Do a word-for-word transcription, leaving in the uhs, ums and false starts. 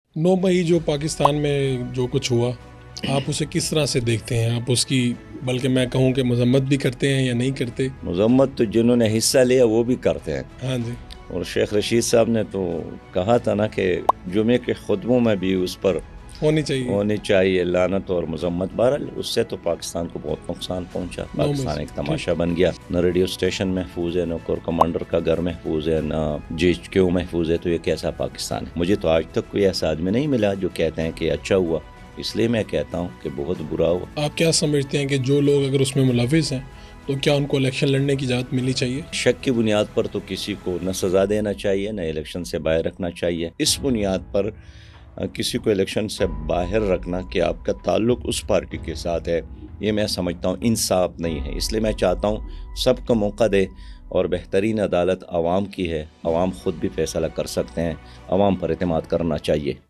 نو مئی جو پاکستان میں جو کچھ ہوا، آپ اسے کس طرح سے دیکھتے ہیں؟ آپ اس کی بلکہ میں کہوں کہ مذمت بھی کرتے ہیں یا نہیں کرتے؟ مذمت تو جنہوں نے حصہ لیا وہ بھی کرتے ہیں، ہاں جی، اور شیخ رشید صاحب نے تو کہا تھا نا کہ جمعے کے خطبوں میں بھی اس پر ہونی چاہیے ہونی چاہیے لعنت اور مذمت۔ بہرحال اس سے تو پاکستان کو بہت نقصان پہنچا، نو مئی پاکستان سے، ایک تماشا بن گیا، نہ ریڈیو اسٹیشن محفوظ ہے، نہ کور کمانڈر کا گھر محفوظ ہے، نہ جی ایچ کیو محفوظ ہے، تو یہ کیسا پاکستان ہے؟ مجھے تو آج تک کوئی ایسا آدمی نہیں ملا جو کہتے ہیں کہ اچھا ہوا، اس لیے میں کہتا ہوں کہ بہت برا ہوا۔ آپ کیا سمجھتے ہیں کہ جو لوگ اگر اس میں ملوث ہیں تو کیا ان کو الیکشن لڑنے کی اجازت ملنی چاہیے؟ شک کی بنیاد پر تو کسی کو نہ سزا دینا چاہیے، نہ الیکشن سے باہر رکھنا چاہیے۔ اس بنیاد پر کسی کو الیکشن سے باہر رکھنا کہ آپ کا تعلق اس پارٹی کے ساتھ ہے، یہ میں سمجھتا ہوں انصاف نہیں ہے۔ اس لیے میں چاہتا ہوں سب کو موقع دے، اور بہترین عدالت عوام کی ہے، عوام خود بھی فیصلہ کر سکتے ہیں، عوام پر اعتماد کرنا چاہیے۔